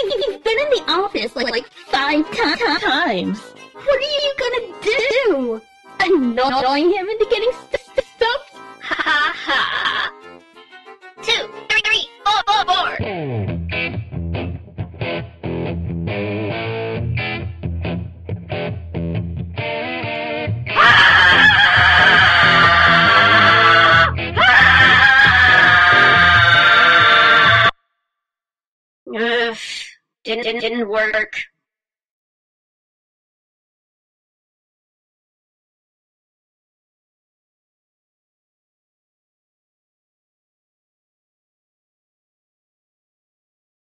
He's been in the office like 5 times. What are you gonna do? Annoying him into getting stuffed? Ha ha! 2, 3, 4, 4. Didn't work.